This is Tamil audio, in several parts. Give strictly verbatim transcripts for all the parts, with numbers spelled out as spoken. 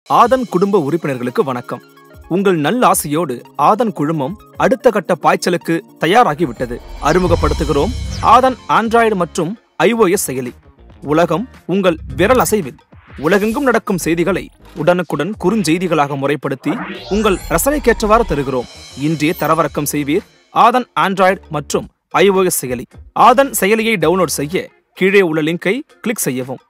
ஆதன் குடும்ப உறுப்பினர்களுக்கு வணக்கம். உங்கள் நல்லாசையோடு ஆதன் குழுமம் அடுத்த கட்ட பாய்ச்சலுக்கு தயாராகிவிட்டது. அறிமுகப்படுத்துகிறோம் ஆதன் ஆண்ட்ராய்டு மற்றும் ஐஓஎஸ் செயலி. உலகம் உங்கள் விரல் அசைவில். உலகெங்கும் நடக்கும் செய்திகளை உடனுக்குடன் குறுஞ்செய்திகளாக முறைப்படுத்தி உங்கள் ரசனைக்கேற்றவாறு தருகிறோம். இன்றே தரவிறக்கம் செய்வீர் ஆதன் ஆண்ட்ராய்டு மற்றும் ஐஓஎஸ் செயலி. ஆதன் செயலியை டவுன்லோட் செய்ய கீழே உள்ள லிங்கை கிளிக் செய்யவும்.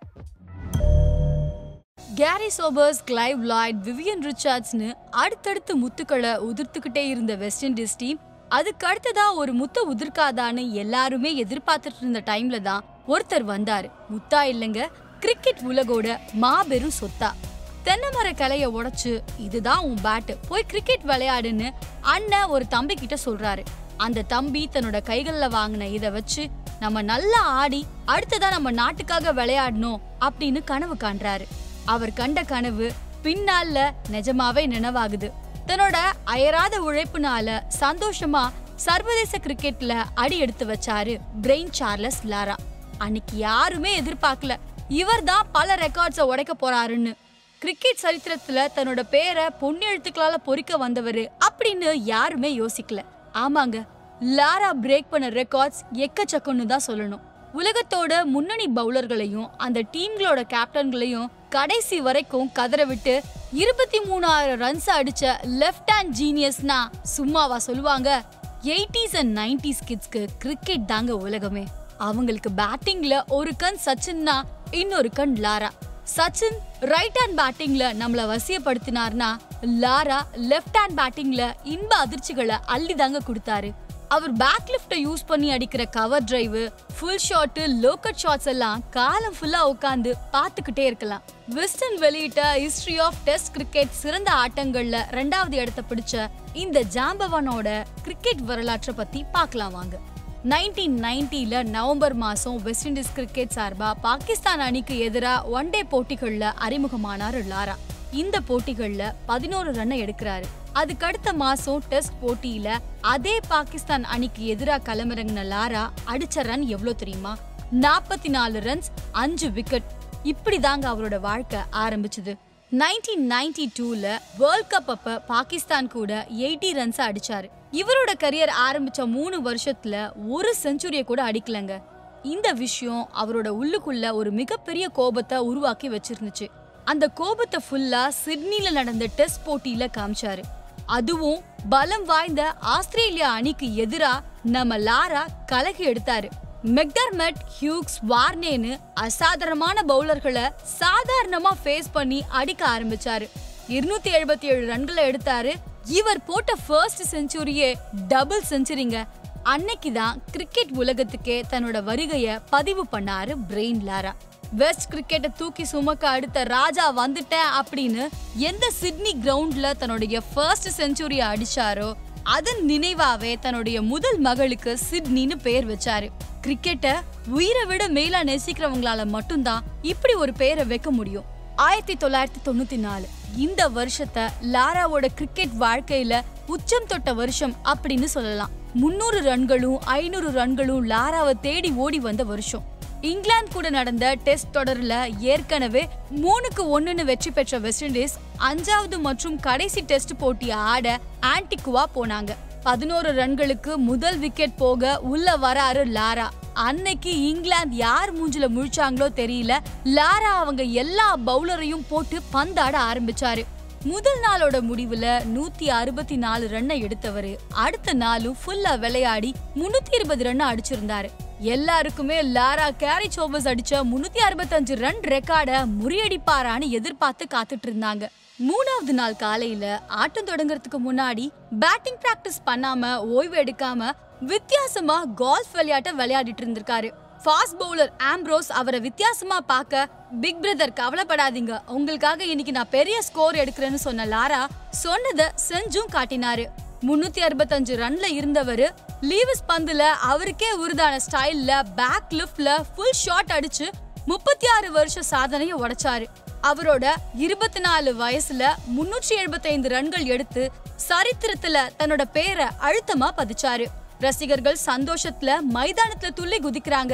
Garry Sobers, Clive Lloyd, Vivian ரிச்சர்ட்ஸ்னு அடுத்தடுத்து முத்துக்களை உதிர்த்துக்கிட்டே இருந்த வெஸ்ட் இண்டீஸ் டீம் அதுக்கு அடுத்ததா ஒரு முத்த உதிர்க்காதான்னு எல்லாருமே எதிர்பார்த்துட்டு இருந்த டைம்ல தான் ஒருத்தர் வந்தாரு. முத்தா இல்லைங்க, கிரிக்கெட் உலகோட மாபெரும் சொத்தா. தென்னைமர கலைய உடைச்சு இதுதான் உன் பேட்டு, போய் கிரிக்கெட் விளையாடுன்னு அண்ணன் ஒரு தம்பி கிட்ட சொல்றாரு. அந்த தம்பி தன்னோட கைகள்ல வாங்கின இதை வச்சு நம்ம நல்லா ஆடி அடுத்ததா நம்ம நாட்டுக்காக விளையாடணும் அப்படின்னு கனவு காண்றாரு. அவர் கண்ட கனவு பின்னால நிஜமாவே நினைவாகுது. தன்னோட அயராத உழைப்புனால சந்தோஷமா சர்வதேச கிரிக்கெட்ல அடி எடுத்து வச்சாரு பிரெயின் சார்லஸ் லாரா. அன்னைக்கு யாருமே எதிர்பார்க்கல இவர் தான் பல ரெக்கார்ட்ஸை உடைக்க போறாருன்னு. கிரிக்கெட் சரித்திரத்துல தன்னோட பேரை பொன்னெழுத்துக்களால பொறிக்க வந்தவரு அப்படின்னு யாருமே யோசிக்கல. ஆமாங்க, லாரா பிரேக் பண்ண ரெக்கார்ட்ஸ் எக்கச்சக்கம்னு தான் சொல்லணும். உலகத்தோட முன்னணி பவுலர்களையும் அந்த டீம்களோட கேப்டன்களையும் கடைசி வரைக்கும் கதற விட்டு இருபத்தி மூணாயிரம் ரன்ஸ் அடிச்ச லெஃப்ட் ஹேண்ட் ஜீனியஸ்னா சும்மாவா சொல்லுவாங்க? எயிட்டிஸ் அண்ட் நைன்டிஸ் கிட்ஸ்க்கு கிரிக்கெட் தாங்க உலகமே. அவங்களுக்கு பேட்டிங்ல ஒரு கண் சச்சின்னா இன்னொரு கண் லாரா. சச்சின் ரைட் ஹேண்ட் பேட்டிங்ல நம்மள வசியப்படுத்தினார்னா லாரா லெஃப்ட் ஹேண்ட் பேட்டிங்ல இன்ப அதிர்ச்சிகளை அள்ளி தாங்க கொடுத்தாரு. அவர் பேக் லிஃப்ட யூஸ் பண்ணி அடிக்கிற cover drive, full shot, lofted shots எல்லாம் காலம் ஃபுல்லா உட்காந்து பார்த்துக்கிட்டே இருக்கலாம். விஸ்டன் வெளியிட்ட ஹிஸ்டரி ஆஃப் டெஸ்ட் கிரிக்கெட் சிறந்த ஆட்டங்கள்ல ரெண்டாவது இடத்தை பிடிச்ச இந்த ஜாம்பவானோட கிரிக்கெட் வரலாற்றை பத்தி பார்க்கலாம் வாங்க. நைன்டீன் நைன்டில நவம்பர் மாசம் வெஸ்ட் இண்டீஸ் கிரிக்கெட் சார்பா பாகிஸ்தான் அணிக்கு எதிராக ஒன் டே போட்டிகள்ல அறிமுகமானாரு லாரா. இந்த போட்டிகள்ல பதினோரு ரன்னை எடுக்கிறாரு. அதுக்கு அடுத்த மாசம் டெஸ்ட் போட்டியில அதே பாகிஸ்தான் அணிக்கு எதிராக களமிறங்கின லாரா அடிச்ச ரன் எவ்வளவு தெரியுமா? நாற்பத்தி நாலு ரன்ஸ், அஞ்சு விக்கெட். இப்படிதாங்க அவரோட வாழ்க்கை ஆரம்பிச்சது. நைன்டீன் நைன்டி டூல வேர்ல்ட் கப் அப்ப பாகிஸ்தான் கூட எயிட்டி ரன்ஸ் அடிச்சாரு. இவரோட கரியர் ஆரம்பிச்ச மூணு வருஷத்துல ஒரு செஞ்சுரிய கூட அடிக்கலங்க. இந்த விஷயம் அவரோட உள்ளுக்குள்ள ஒரு மிகப்பெரிய கோபத்தை உருவாக்கி வச்சிருந்துச்சு. அந்த கோபத்தை ஃபுல்லா சிட்னில நடந்த டெஸ்ட் போட்டியில காமிச்சாரு. அதுவும் பலம் வாய்ந்த ஆஸ்திரேலியா அணிக்கு எதிரா நம்ம லாரா கலகி எடுத்தாரு. மெக்டர்மட், ஹியூக்ஸ், வார்னேன்னு அசாதாரணமான பவுலர்களை சாதாரணமா ஃபேஸ் பண்ணி அடிக்க ஆரம்பிச்சாரு. இருநூத்தி எழுபத்தி ஏழு ரன்களை எடுத்தாரு. இவர் போட்ட ஃபர்ஸ்ட் செஞ்சுரியே டபுள் செஞ்சுரிங்க. அன்னைக்குதான் கிரிக்கெட் உலகத்துக்கே தன்னோட வருகைய பதிவு பண்ணாரு பிரெயின் லாரா. வெஸ்ட் கிரிக்கெட்டை தூக்கி சுமக்க அடுத்த ராஜா வந்துட்டேன் அப்படின்னு எந்த சிட்னி கிரவுண்ட்ல தன்னுடைய ஃபர்ஸ்ட் செஞ்சுரியை அடிச்சாரோ அதன் நினைவாவே தன்னுடைய முதல் மகளுக்கு சிட்னின்னு பேர் வச்சாரு. கிரிக்கெட்டை உயிரை விட மேலா நேசிக்கிறவங்களால மட்டும்தான் இப்படி ஒரு பேரை வைக்க முடியும். ஆயிரத்தி தொள்ளாயிரத்தி தொண்ணூத்தி நாலு இந்த வருஷத்தை லாராவோட கிரிக்கெட் வாழ்க்கையில உச்சம் தொட்ட வருஷம் அப்படின்னு சொல்லலாம். முன்னூறு ரன்களும் ஐநூறு ரன்களும் லாராவை தேடி ஓடி வந்த வருஷம். இங்கிலாந்து கூட நடந்த டெஸ்ட் தொடர்ல ஏற்கனவே மூணுக்கு ஒண்ணுன்னு வெற்றி பெற்ற வெஸ்ட் இண்டீஸ் அஞ்சாவது மற்றும் கடைசி டெஸ்ட் போட்டியை ஆட ஆன்டிகுவா போனாங்க. பதினோரு ரன்களுக்கு முதல் விக்கெட் போக உள்ள வராரு லாரா. அன்னைக்கு இங்கிலாந்து யார் மூஞ்சில முழிச்சாங்களோ தெரியல, லாரா அவங்க எல்லா பவுலரையும் போட்டு பந்தாட ஆரம்பிச்சாரு. முதல் நாளோட முடிவுல நூத்தி அறுபத்தி நாலு ரன்னை எடுத்தவரு அடுத்த நாளும் ஃபுல்லா விளையாடி முன்னூத்தி இருபது ரன் அடிச்சிருந்தாரு. எல்லாருக்குமே லாரா கேரி சோபர்ஸ் அடிச்ச முன்னூத்தி அறுபத்தி அஞ்சு ரன் ரெக்கார்ட முறியடிப்பாரான்னு எதிர்பார்த்து காத்துட்டு இருந்தாங்க. மூணாவது நாள் காலையில ஆட்டம் தொடங்குறதுக்கு முன்னாடி பேட்டிங் பிராக்டிஸ் பண்ணாம ஓய்வு எடுக்காம வித்தியாசமா கால்ஃப் விளையாட்ட விளையாடிட்டு இருந்திருக்காரு. ஃபாஸ்ட் பவுலர் ஆம்ப்ரோஸ் அவரை வித்தியாசமா பார்க்க, பிக் பிரதர் கவலைப்படாதீங்க, உங்களுக்காக இன்னைக்கு நான் பெரிய ஸ்கோர் எடுக்கிறேன்னு சொன்ன லாரா சொன்னதை செஞ்சும் காட்டினாரு. முன்னூத்தி அறுபத்தி அஞ்சு ரன்ல இருந்தவரு லீவிஸ் பந்துல அவருக்கே உருதான ஸ்டைல்ல பேக் லிஃப்ட்ல ஃபுல் ஷாட் அடிச்சு முப்பத்தி ஆறு வருஷ சாதனையை உடைச்சாரு. அவரோட இருபத்தி நாலு வயசுல முன்னூற்றி எழுபத்தி ஐந்து ரன்கள் எடுத்து சரித்திரத்துல தன்னோட பேரை அழுத்தமா பதிச்சாரு. ரசிகர்கள் சந்தோஷத்துல மைதானத்துல துள்ளி குதிக்கிறாங்க.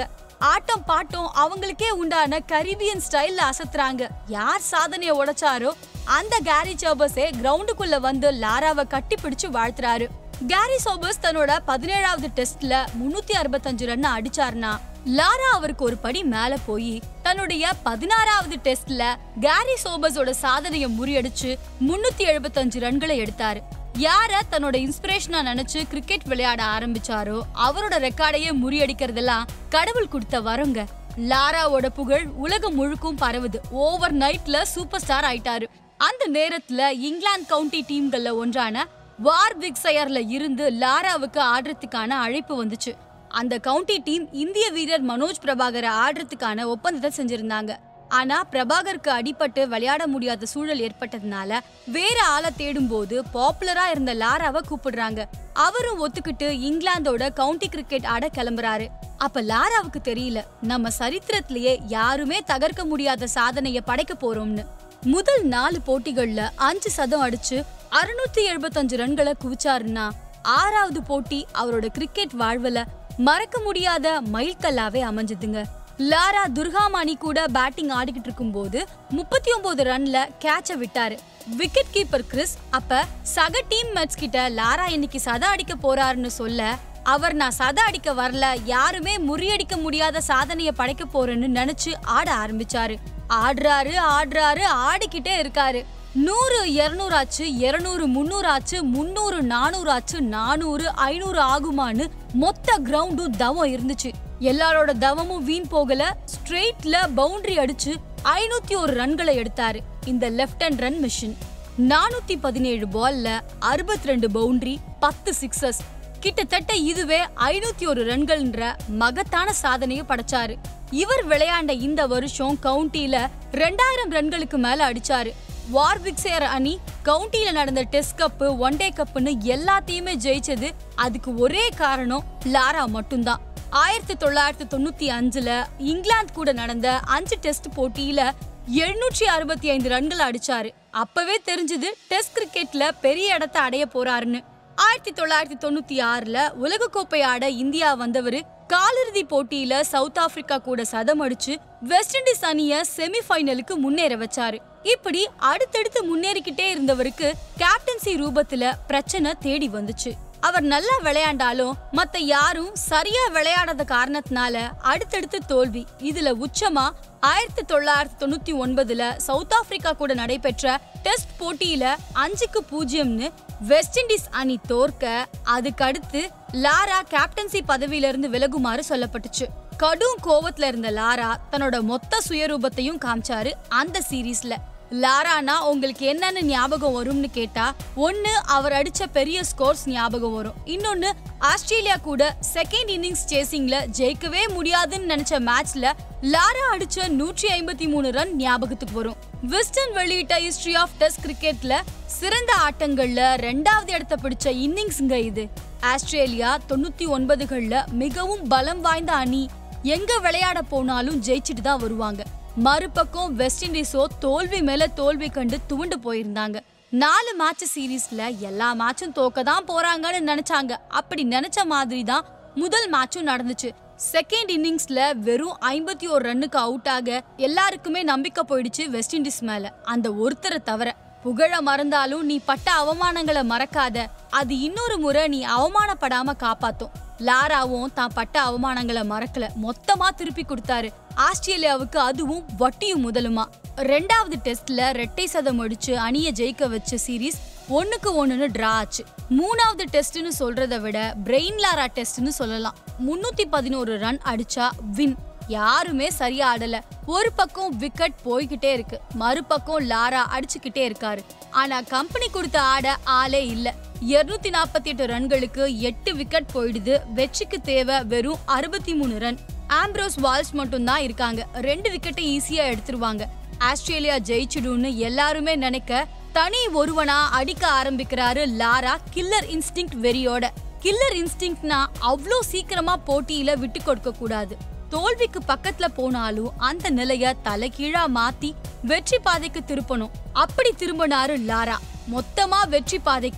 ஆட்டம் பாட்டம் அவங்களுக்கே உண்டான கரீபியன் ஸ்டைல்ல அசத்துறாங்க. யார் சாதனைய உடைச்சாரோ அந்த கேரி சோபர்ஸே கிரவுண்டுக்குள்ள வந்து லாராவை கட்டி பிடிச்சு வாழ்த்துறாரு. கேரி சோபர்ஸ் தன்னோட பதினேழாவது டெஸ்ட்ல முன்னூத்தி அறுபத்தஞ்சு ரன் அடிச்சாருன்னா லாரா அவருக்கு ஒரு படி மேல போய் தன்னுடைய பதினாறாவது டெஸ்ட்ல கேரி சோபர்ஸோட சாதனையை முறியடிச்சு முன்னூத்தி எழுபத்தஞ்சு ரன்களை எடுத்தாரு. யார தன்னோட இன்ஸ்பிரேஷனா நினைச்சு கிரிக்கெட் விளையாட ஆரம்பிச்சாரோ அவரோட ரெக்கார்டையே முறியடிக்கிறதெல்லாம் கடவுள் கொடுத்த வரங்க. லாராவோட புகழ் உலகம் முழுக்கும் பரவுது. ஓவர் நைட்ல சூப்பர் ஸ்டார் ஆயிட்டாரு. அந்த நேரத்துல இங்கிலாந்து கவுண்டி டீம்கள்ல ஒன்றான வார்விக்ஷயர்ல இருந்து லாராவுக்கு ஆடுறதுக்கான அழைப்பு வந்துச்சு. அந்த கவுண்டி டீம் இந்திய வீரர் மனோஜ் பிரபாகரை ஆடுறதுக்கான ஒப்பந்தத்தை செஞ்சிருந்தாங்க. ஆனா பிரபாகருக்கு அடிபட்டு விளையாட முடியாத சூழல் ஏற்பட்டதுனால வேற ஆளை தேடும் போது பாப்புலரா இருந்த லாராவை கூப்பிடுறாங்க. அவரும் ஒத்துக்கிட்டு இங்கிலாந்தோட கவுண்டி கிரிக்கெட் ஆட கிளம்புறாரு. அப்ப லாராவுக்கு தெரியல நம்ம சரித்திரத்திலேயே யாருமே தகர்க்க முடியாத சாதனைய படைக்க போறோம்னு. முதல் நாலு போட்டிகள்ல அஞ்சு சதம் அடிச்சு அறுநூத்தி எழுபத்தஞ்சு ரன்களை குவிச்சாருன்னா ஆறாவது போட்டி அவரோட கிரிக்கெட் வாழ்வுல மறக்க முடியாத மைல்கல்லாவே அமைஞ்சதுங்க. லாரா துர்காமானி கூட பேட்டிங் ஆடிக்கிட்டு இருக்கும் போது முப்பத்தி ஒன்பது ரன்ல கேட்ச விட்டாரு. விக்கெட் கீப்பர் கிறிஸ் அப்ப சக டீம் மேட்ச் கிட்ட லாரா இன்னைக்கு சத அடிக்க போறாருன்னு சொல்ல அவர் நான் சத அடிக்க வரல, யாருமே முறியடிக்க முடியாத சாதனைய படைக்க போறேன்னு நினைச்சு ஆட ஆரம்பிச்சாரு. ஆடுறாரு ஆடுறாரு ஆடிக்கிட்டே இருக்காரு. நூறு இருநூறு ஆச்சு, இருநூறு முன்னூறு ஆச்சு, முன்னூறு நானூறு ஆச்சு, நானூறு ஐநூறு ஆகுமான்னு மொத்த கிரவுண்டும் தவம் இருந்துச்சு. எல்லாரோட தவமும் வீண் போகல. ஸ்ட்ரெயிட்ல பவுண்டரி அடிச்சு ஐநூத்தி ஒரு ரன்களை எடுத்தாரு. இந்த லெஃப்ட் ஹேண்ட் ரன் மிஷின் நானூத்தி பதினேழு பால்ல அறுபத்தி ரெண்டு பவுண்டரி, பத்து சிக்ஸஸ், கிட்டத்தட்ட இதுவே ஐநூத்தி ஒரு ரன்கள்ன்ற மகத்தான சாதனையை படைச்சாரு. இவர் விளையாண்ட இந்த வருஷம் கவுண்டில ரெண்டாயிரம் ரன்களுக்கு மேல அடிச்சாரு. வார்விக்ஷயர் அணி கவுண்டில நடந்த டெஸ்ட் கப்பு, ஒன் டே கப்புன்னு எல்லாத்தையுமே ஜெயிச்சது அதுக்கு ஒரே காரணம் லாரா மட்டும்தான். ஆயிரத்தி தொள்ளாயிரத்தி தொண்ணூத்தி அஞ்சுல இங்கிலாந்து கூட நடந்த அஞ்சு டெஸ்ட் போட்டியில எழுநூற்றி அறுபத்தி ஐந்து ரன்கள் அடிச்சாரு. அப்பவே தெரிஞ்சது டெஸ்ட் கிரிக்கெட்ல பெரிய இடத்தை அடைய போறாருன்னு. ஆயிரத்தி தொள்ளாயிரத்தி தொண்ணூத்தி ஆறுல உலக கோப்பை ஆட இந்தியா வந்தவரு காலிறுதி போட்டியில சவுத் ஆப்பிரிக்கா கூட சதம் அடிச்சு வெஸ்ட் இண்டீஸ் அணிய செமி ஃபைனலுக்கு முன்னேற வச்சாரு. இப்படி அடுத்தடுத்து முன்னேறிக்கிட்டே இருந்தவருக்கு கேப்டன்சி ரூபத்துல பிரச்சனை தேடி வந்துச்சு. அவர் நல்லா விளையாண்டாலும் மத்த யாரும் சரியா விளையாடாத காரணத்தினால அடுத்தடுத்து தோல்வி. இதுல உச்சமா ஆயிரத்தி தொள்ளாயிரத்தி தொண்ணூத்தி ஒன்பதுல சவுத் ஆப்பிரிக்கா கூட நடைபெற்ற டெஸ்ட் போட்டியில அஞ்சுக்கு பூஜ்ஜியம்னு வெஸ்ட் இண்டீஸ் அணி தோற்க அதுக்கடுத்து லாரா கேப்டன்சி பதவியில இருந்து விலகுமாறு சொல்லப்பட்டுச்சு. கடும் கோவத்துல இருந்த லாரா தன்னோட மொத்த சுயரூபத்தையும் காமிச்சாரு அந்த சீரீஸ்ல. லாரானா உங்களுக்கு என்னன்னு ஞாபகம் வரும்னு கேட்டா ஒன்னு அவர் அடிச்ச பெரிய ஸ்கோர்ஸ் ஞாபகம் வரும், இன்னொன்னு ஆஸ்திரேலியா கூட செகண்ட் இன்னிங்ஸ் சேசிங்ல ஜெயிக்கவே முடியாதுன்னு நினைச்ச மேட்ச்ல லாரா அடிச்ச நூற்றி ஐம்பத்தி மூணு ரன் ஞாபகத்துக்கு வரும். விஸ்டன் வெளியிட்ட ஹிஸ்டரி ஆஃப் டெஸ்ட் கிரிக்கெட்ல சிறந்த ஆட்டங்கள்ல ரெண்டாவது இடத்தை பிடிச்ச இன்னிங்ஸ்ங்க இது. ஆஸ்திரேலியா தொண்ணூத்தி ஒன்பதுகள்ல மிகவும் பலம் வாய்ந்த அணி, எங்க விளையாட போனாலும் ஜெயிச்சுட்டு தான் வருவாங்க. மறுபக்கம் வெஸ்ட் இண்டீஸோ தோல்வி மேல தோல்வி கண்டு துவண்டு போயிருந்தாங்க. நாலு மேட்ச் சீரீஸ்ல எல்லா மேட்சும் தோக்கதான் போறாங்கன்னு நினைச்சாங்க. அப்படி நினைச்ச மாதிரி தான் முதல் மேட்சும் நடந்துச்சு. செகண்ட் இன்னிங்ஸ்ல வெறும் ஐம்பத்தி ஒரு ரன்னுக்கு அவுட் ஆக எல்லாருக்குமே நம்பிக்கை போயிடுச்சு வெஸ்ட் இண்டீஸ் மேல. அந்த ஒருத்தரை தவிர புகழ மறந்தாலும் நீ பட்ட அவமானங்களை மறக்காத, அது இன்னொரு முறை நீ அவமானப்படாம காப்பாத்தும். லாராவும் தான் பட்ட அவமானங்களை மறக்கல, மொத்தமா திருப்பி கொடுத்தாரு ஆஸ்திரேலியாவுக்கு, அதுவும் வட்டியும் முதலுமா. ரெண்டாவது டெஸ்ட்ல ரெட்டை சதம் அடிச்சு அணிய ஜெயிக்க வச்ச சீரீஸ் ஒண்ணுக்கு ஒண்ணுன்னு டிரா ஆச்சு. மூணாவது டெஸ்ட்னு சொல்றதை விட பிரெயின் லாரா டெஸ்ட்னு சொல்லலாம். முன்னூத்தி பதினோரு ரன் அடிச்சா வின். யாருமே சரியா ஆடல. ஒரு பக்கம் விக்கெட் போய்கிட்டே இருக்கு, மறுபக்கம் லாரா அடிச்சுக்கிட்டே இருக்காரு. ஆனா கம்பெனி கொடுத்த ஆட ஆளே இல்ல. இருநூத்தி நாற்பத்தி எட்டு ரன்களுக்கு எட்டு விக்கெட் போயிடுது. வெற்றிக்கு தேவை வெறும் அறுபத்தி மூணு ரன். ஆம்ப்ரோஸ் வால்ஸ் மட்டும் தான் இருக்காங்க, ரெண்டு விக்கெட்டை ஈஸியா எடுத்துருவாங்க. ஆஸ்திரேலியா ஜெயிச்சிடும்னு எல்லாருமே நினைக்க தனி ஒருவனா அடிக்க ஆரம்பிக்கிறாரு லாரா கில்லர் இன்ஸ்டிங்க்ட் வெறியோட. கில்லர் இன்ஸ்டிங்க்ட்னா அவ்வளோ சீக்கிரமா போட்டியில விட்டு கொடுக்க கூடாது. தோல்விக்கு பக்கத்துல போனாலும் அந்த நிலைய தலைகீழா மாத்தி வெற்றி பாதைக்கு திருப்பணும். அப்படி திரும்பினாரு லாரா, மொத்தமா வெற்றி பாதைக்கு.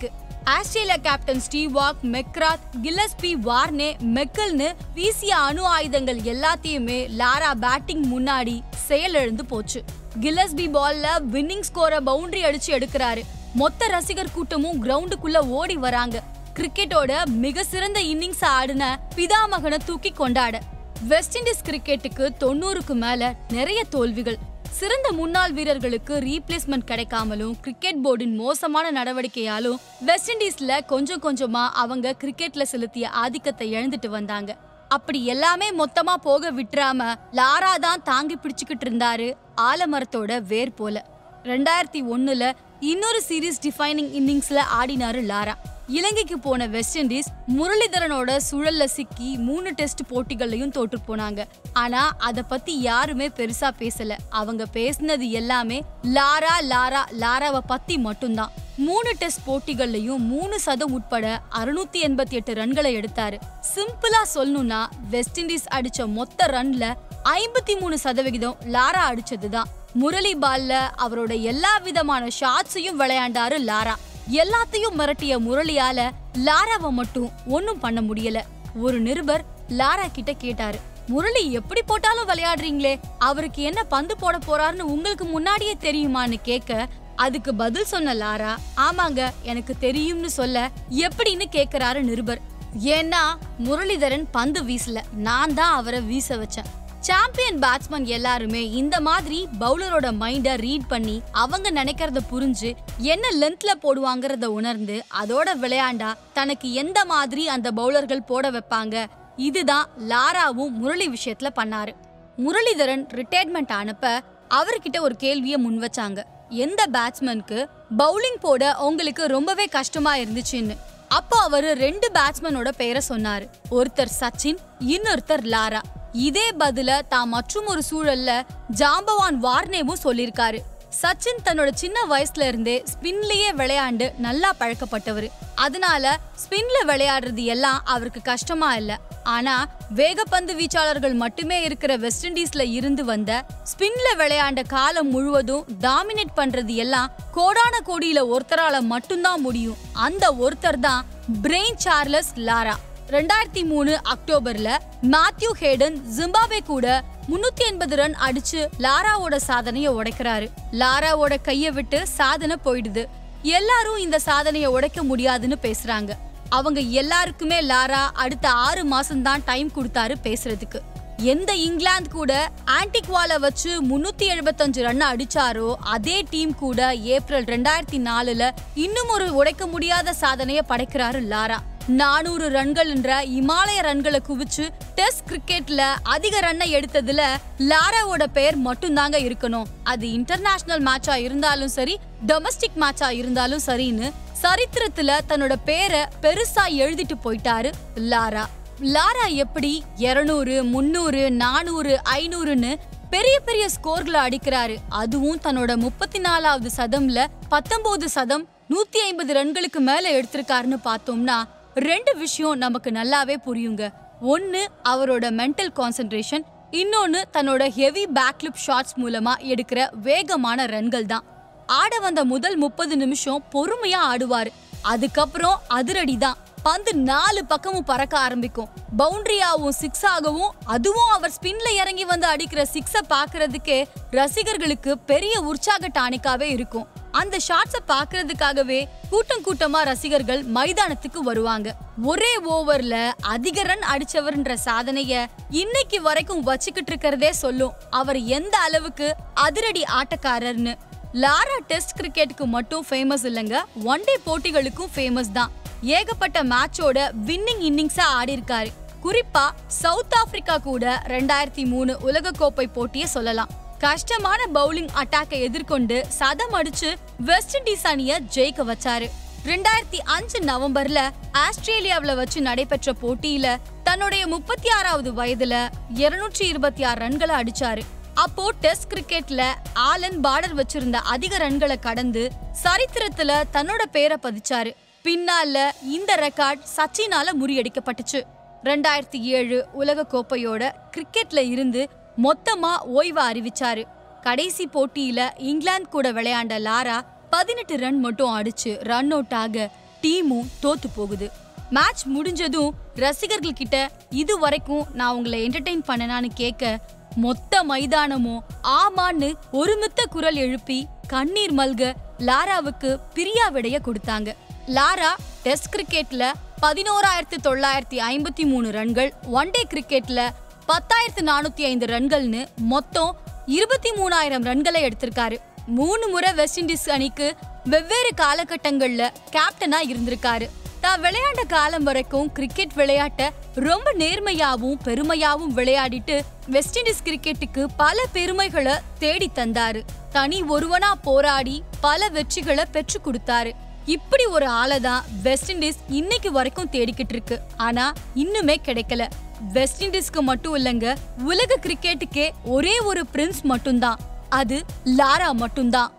Australia captain Steve Waugh, McGrath, Gillespie, Warne, மெக்கல்னு வீசிய அணு ஆயுதங்கள் எல்லாத்தையுமே லாரா பேட்டிங் முன்னாடி செயலிழந்து போச்சு. கில்லஸ்பி பால்ல வின்னிங் ஸ்கோரை பவுண்டரி அடிச்சு எடுக்கிறாரு. மொத்த ரசிகர் கூட்டமும் கிரவுண்டுக்குள்ள ஓடி வராங்க. கிரிக்கெட்டோட மிக சிறந்த இன்னிங்ஸ் ஆடின பிதாமகனை தூக்கி கொண்டாட. வெஸ்ட் இண்டீஸ் கிரிக்கெட்டுக்கு தொண்ணூறுக்கு மேல நிறைய தோல்விகள். சிறந்த முன்னாள் வீரர்களுக்கு ரீப்ளேஸ்மெண்ட் கிடைக்காமலும் கிரிக்கெட் போர்டின் மோசமான நடவடிக்கையாலும் வெஸ்ட் இண்டீஸ்ல கொஞ்சம் கொஞ்சமா அவங்க கிரிக்கெட்ல செலுத்திய ஆதிக்கத்தை இழந்துட்டு வந்தாங்க. அப்படி எல்லாமே மொத்தமா போக விட்டுறாம லாரா தான் தாங்கி பிடிச்சுக்கிட்டு இருந்தாரு ஆலமரத்தோட வேர் போல. ரெண்டாயிரத்தி ஒண்ணுல இன்னொரு சீரீஸ் டிஃபைனிங் இன்னிங்ஸ்ல ஆடினாரு லாரா. இலங்கைக்கு போன வெஸ்ட் இண்டீஸ் முரளிதரனோட சுழல்ல சிக்கி மூணு டெஸ்ட் போட்டிகள்லயும் தோற்று போனாங்க. ஆனா அத பத்தி யாருமே பெருசா பேசல. அவங்க பேசினது எல்லாமே லாரா லாரா லாராவை பத்தி மட்டும்தான். மூணு டெஸ்ட் போட்டிகள்லயும் மூணு சதம் உட்பட அறுநூத்தி எண்பத்தி எட்டு ரன்களை எடுத்தாரு. சிம்பிளா சொல்லணும்னா வெஸ்ட் இண்டீஸ் அடிச்ச மொத்த ரன்ல ஐம்பத்தி மூணு சதவிகிதம் லாரா அடிச்சதுதான். முரளி பால்ல அவரோட எல்லா விதமான ஷாட்ஸையும் விளையாண்டாரு லாரா. எல்லாத்தையும் மிரட்டிய முரளியால லாராவை மட்டும் ஒன்னும் பண்ண முடியல. ஒரு நிருபர் லாரா கிட்ட கேட்டாரு, முரளி எப்படி போட்டாலும் விளையாடுறீங்களே, அவருக்கு என்ன பந்து போட போறாருன்னு உங்களுக்கு முன்னாடியே தெரியுமான்னு கேட்க, அதுக்கு பதில் சொன்ன லாரா, ஆமாங்க எனக்கு தெரியும்னு சொல்ல, எப்படின்னு கேக்குறாரு நிருபர். ஏன்னா முரளிதரன் பந்து வீசல, நான் தான் அவரை வீச வச்சேன். சாம்பியன் பேட்ஸ்மேன் எல்லாருமே இந்த மாதிரி பவுலரோட மைண்ட ரீட் பண்ணி அவங்க நினைக்கிறத புரிஞ்சு என்ன லென்த்ல போடுவாங்கறத உணர்ந்து அதோட விளையாண்டா தனக்கு எந்த மாதிரி அந்த பவுலர்கள் போட வைப்பாங்க. இதுதான் லாராவும் முரளி விஷயத்துல பண்ணாரு. முரளிதரன் ரிட்டையர்மெண்ட் ஆனப்ப அவர்கிட்ட ஒரு கேள்வியை முன் வச்சாங்க, எந்த பேட்ஸ்மேனுக்கு பவுலிங் போட உங்களுக்கு ரொம்பவே கஷ்டமா இருந்துச்சுன்னு. அப்போ அவரு ரெண்டு பேட்ஸ்மேனோட பெயரை சொன்னாரு. ஒருத்தர் சச்சின், இன்னொருத்தர் லாரா. இதே பதில தான் மற்றும் ஒரு சூழல்ல ஜாம்பவான் வார்னேவும் சொல்லிருக்காரு. சச்சின் தன்னோட சின்ன வயசுல இருந்தே ஸ்பின்லயே விளையாண்டு நல்லா பழக்கப்பட்டவரு. அதனால ஸ்பின்ல விளையாடுறது எல்லாம் அவருக்கு கஷ்டமா இல்ல. ஆனா வேகப்பந்து வீச்சாளர்கள் மட்டுமே இருக்கிற வெஸ்ட் இண்டீஸ்ல இருந்து வந்த ஸ்பின்ல விளையாண்ட காலம் முழுவதும் டாமினேட் பண்றது எல்லாம் கோடான கோடியில ஒருத்தரால மட்டும்தான் முடியும். அந்த ஒருத்தர் தான் பிரெயின் சார்லஸ் லாரா. ரெண்டாயிரத்தி மூணு அக்டோபர்ல மேத்யூ ஹேடன் ஜிம்பாப்வே கூட முன்னூத்தி எண்பது ரன் அடிச்சு லாராவோட சாதனைய உடைக்கிறாரு. லாராவோட கைய விட்டு சாதனை போயிடுது. எல்லாரும் இந்த சாதனைய உடைக்க முடியாதுன்னு பேசுறாங்க. அவங்க எல்லாருக்குமே லாரா அடுத்த ஆறு மாசம் தான் டைம் கொடுத்தாரு பேசுறதுக்கு. எந்த இங்கிலாந்து கூட ஆன்டிக்வால வச்சு முன்னூத்தி எழுபத்தஞ்சு ரன் அடிச்சாரோ அதே டீம் கூட ஏப்ரல் ரெண்டாயிரத்தி நாலுல இன்னும் ஒரு உடைக்க முடியாத சாதனைய படைக்கிறாரு லாரா. நானூறு ரன்கள் என்ற இமாலய ரன்களை குவிச்சு டெஸ்ட் கிரிக்கெட்ல அதிக ரன்னை எடுத்ததுல லாராவோட பெயர் மட்டும்தாங்க இருக்கணும். அது இன்டர்நேஷனல் மேட்சா இருந்தாலும் சரி, டொமஸ்டிக் மேட்சா இருந்தாலும் சரின்னு சரித்திரத்துல தன்னோட பேரை பெருசா எழுதிட்டு போயிட்டாரு லாரா. லாரா எப்படி இருநூறு, முன்னூறு, நானூறு, ஐநூறுன்னு பெரிய பெரிய ஸ்கோர்களை அடிக்கிறாரு. அதுவும் தன்னோட முப்பத்தி நாலாவது சதம்ல பத்தொன்பது சதம் நூத்தி ஐம்பது ரன்களுக்கு மேல எடுத்திருக்காருன்னு பார்த்தோம்னா ரெண்டு விஷயம் நமக்கு நல்லாவே புரியுங்க. ஒன்னு அவரோட மென்டல் கான்சென்ட்ரேஷன், இன்னொன்னு தன்னோட ஹெவி பேக்லிப் ஷாட்ஸ் மூலமா எடுக்கிற வேகமான ரன்கள் தான். ஆட வந்த முதல் முப்பது நிமிஷம் பொறுமையா ஆடுவாரு. அதுக்கப்புறம் அதிரடி தான். பந்து நாலு பக்கமும் பறக்க ஆரம்பிக்கும். பவுண்டரியாவும் சிக்ஸ் ஆகவும், அதுவும் அவர் ஸ்பின்ல இறங்கி வந்து அடிக்கிற சிக்ஸ பாக்குறதுக்கே ரசிகர்களுக்கு பெரிய உற்சாக டானிக்காவே இருக்கும். அந்த ஷாட்ஸ பாக்குறதுக்காகவே கூட்டம் கூட்டமா ரசிகர்கள் மைதானத்துக்கு வருவாங்க. ஒரே ஓவர்ல அதிக ரன் அடிச்சவர்ன்ற சாதனைய இன்னைக்கு வரைக்கும் வச்சுக்கிட்டு இருக்கிறதே சொல்லும் அவர் எந்த அளவுக்கு அதிரடி ஆட்டக்காரர்னு. லாரா டெஸ்ட் கிரிக்கெட்டுக்கு மட்டும் ஃபேமஸ் இல்லங்க, ஒன் டே போட்டிகளுக்கும் ஃபேமஸ் தான். ஏகப்பட்ட மேட்சோட வின்னிங் இன்னிங்ஸா ஆடி இருக்காரு. குறிப்பா சவுத் ஆப்பிரிக்கா கூட ரெண்டாயிரத்தி மூணு உலக கோப்பை போட்டிய சொல்லலாம். கஷ்டமான பவுலிங் அட்டாக்கை எதிர்கொண்டு சதம் அடிச்சு வெஸ்ட் இண்டீஸ் அணிய ஜெயிக்க வச்சாரு. ரெண்டாயிரத்தி அஞ்சு நவம்பர்ல ஆஸ்திரேலியாவில வச்சு நடைபெற்ற போட்டியில தன்னுடைய முப்பத்தி ஆறாவது வயதுல இருநூற்றி இருபத்தி ஆறு ரன்களை அடிச்சாரு. அப்போ டெஸ்ட் கிரிக்கெட்ல ஆலன் பார்டர் வச்சிருந்த அதிக ரன்களை கடந்து சரித்திரத்துல தன்னோட பேரை பதிச்சாரு. பின்னால இந்த ரெக்கார்ட் சச்சினால முறியடிக்கப்பட்டுச்சு. ரெண்டாயிரத்தி ஏழு உலக கோப்பையோட கிரிக்கெட்ல இருந்து மொத்தமா ஓய்வு அறிவிச்சாரு. கடைசி போட்டியில இங்கிலாந்து கூட விளையாண்ட லாரா பதினெட்டு ரன் மட்டும் அடிச்சு ரன் அவுட் ஆக டீமும் தோத்து போகுது. மேட்ச் முடிஞ்சதும் ரசிகர்கள் கிட்ட இது வரைக்கும் நான் உங்களை என்டர்டெயின் பண்ணனான்னு கேட்க மொத்த மைதானமும் ஆமான்னு ஒருமித்த குரல் எழுப்பி கண்ணீர் மல்க லாராவுக்கு பிரியா விடைய கொடுத்தாங்க. லாரா டெஸ்ட் கிரிக்கெட்ல பதினோராயிரத்தி தொள்ளாயிரத்தி ஐம்பத்தி மூணு ரன்கள், ஒன் டே கிரிக்கெட்ல பத்தாயிரத்தி நானூத்தி ஐந்து ரன்கள்னு மொத்தம் இருபத்தி மூணாயிரம் ரன்களை எடுத்திருக்காரு. மூணு முறை வெஸ்ட் இண்டீஸ் அணிக்கு வெவ்வேறு காலகட்டங்கள்ல கேப்டனா இருந்திருக்காரு. தான் விளையாண்ட காலம் வரைக்கும் கிரிக்கெட் விளையாட்ட ரொம்ப நேர்மையாவும் பெருமையாவும் விளையாடிட்டு வெஸ்ட் இண்டீஸ் கிரிக்கெட்டுக்கு பல பெருமைகளை தேடி தந்தாரு. தனி ஒருவனா போராடி பல வெற்றிகளை பெற்று கொடுத்தாரு. இப்படி ஒரு ஆளைதான் வெஸ்ட் இண்டீஸ் இன்னைக்கு வரைக்கும் தேடிக்கிட்டு இருக்கு. ஆனா இன்னுமே கிடைக்கல. வெஸ்ட் இண்டீஸ்க்கு மட்டும் இல்லங்க, உலக கிரிக்கெட்டுக்கே ஒரே ஒரு பிரின்ஸ் மட்டும்தான், அது லாரா மட்டும்தான்.